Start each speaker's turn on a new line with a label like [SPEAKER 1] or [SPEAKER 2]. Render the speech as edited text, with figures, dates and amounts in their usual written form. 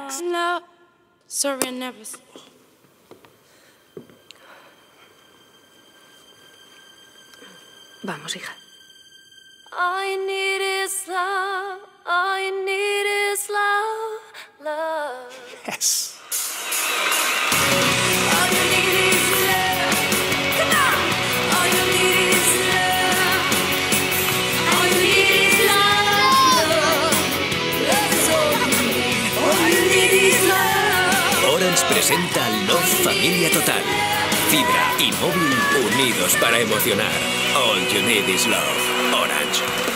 [SPEAKER 1] relax. No, sorry, I'm nervous.
[SPEAKER 2] Vamos, hija.
[SPEAKER 1] All you need is love. All you need is love. Love.
[SPEAKER 3] Yes.
[SPEAKER 1] All you need is love. Come on. All you need is love. All you need is love. Love is all you need. All you need is love.
[SPEAKER 4] Orange presenta Love Familia Total. Fibra y móvil unidos para emocionar. All you need is love. Orange.